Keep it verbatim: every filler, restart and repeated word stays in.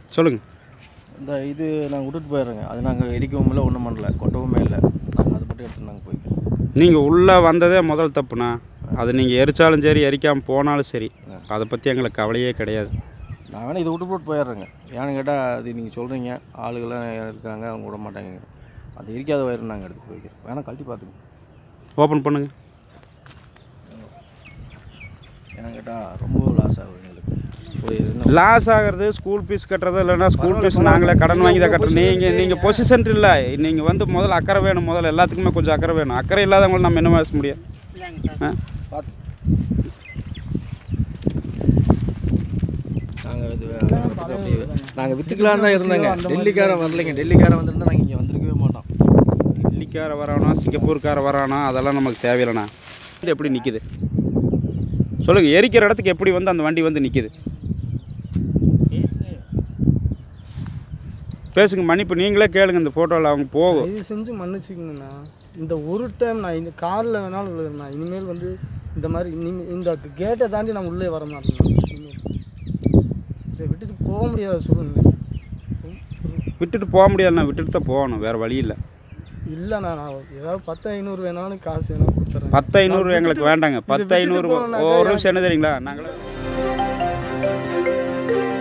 சொல்லுங்கள். இந்த இது நாங்கள் விட்டுட்டு போயிடுறோங்க. அது நாங்கள் எரிக்கவும் இல்லை, ஒன்றும் பண்ணல, கொட்டவுமே இல்லை. நாங்கள் அதை மட்டும் எடுத்து நாங்கள் போய்க்கிறோம். நீங்கள் உள்ளே வந்ததே முதல் தப்புண்ணா. அது நீங்கள் எரிச்சாலும் சரி, எரிக்காமல் போனாலும் சரி, அதை பற்றி எங்களுக்கு கவலையே கிடையாது. நான் வேணால் இதை விட்டு போட்டு போயிடுறேங்க. ஏன்னு கேட்டால் அது நீங்கள் சொல்கிறீங்க, ஆளுகள்லாம் இருக்காங்க, அவங்க விட மாட்டாங்க. அது எரிக்காத வயிறு நாங்கள் எடுத்து போய்க்கிறோம். வேணால் கழட்டி பார்த்துக்கோங்க. ஓப்பன் பண்ணுங்கள். ஏன்னு கேட்டால் ரொம்ப லாஸ் ஆகுது எங்களுக்கு. லாஸ் ஆகிறது ஸ்கூல் ஃபீஸ் கட்டுறது, இல்லைன்னா ஸ்கூல் ஃபீஸ் நாங்களே கடன் வாங்கி தான் கட்டுறோம். நீங்கள் நீங்கள் பொசிஷன் இல்லை. நீங்கள் வந்து முதல்ல அக்கறை வேணும். முதல்ல எல்லாத்துக்குமே கொஞ்சம் அக்கறை வேணும். அக்கறை இல்லாதவங்களை நம்ம என்ன பேச முடியும்? ஆ பார்த்து நாங்கள் இது நாங்கள் விற்றுக்கலான்னு தான் இருந்தாங்க. டெல்லிக்காரன் வரலைங்க. டெல்லிக்காரன் வந்துருந்தால் நாங்கள் இங்கே வந்திருக்கவே மாட்டோம். டெல்லிக்கார வரானோ, சிங்கப்பூர்கார வரானோ, அதெல்லாம் நமக்கு தேவையில்லைண்ணா. இது எப்படி நிற்கிது சொல்லுங்கள். எரிக்கிற இடத்துக்கு எப்படி வந்து அந்த வண்டி வந்து நிற்கிது? பேசுங்க. மன்னிப்பு நீங்களே கேளுங்க. இந்த ஃபோட்டோவில் அவங்க போகும். இது செஞ்சு மன்னிச்சிக்கணுண்ணா. இந்த ஒரு டைம் நான் இந்த காரில் வேணாலும் விழுதுண்ணா. இனிமேல் வந்து இந்த மாதிரி இனிமேல் இந்த கேட்டை தாண்டி நான் உள்ளே வர மாட்டேன். இனிமேல் இதை விட்டுட்டு போக முடியாத சூழ்நிலை. விட்டுட்டு போக முடியாதுண்ணா. விட்டுட்டு தான் போகணும். வேறு வழி இல்லை. இல்லைண்ணா, நான் ஏதாவது பத்து ஐநூறு வேணாலும் காசு வேணாலும் கொடுத்துட்றேன். பத்து ஐநூறு எங்களுக்கு வேண்டாங்க. பத்து ஐநூறு ஒரு விஷயம் என்ன தெரியுங்களா? நாங்களே